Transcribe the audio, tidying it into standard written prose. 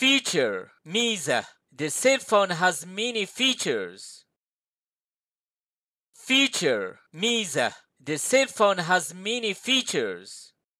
Feature ميزة. The cell phone has many features. Feature ميزة. The cell phone has many features.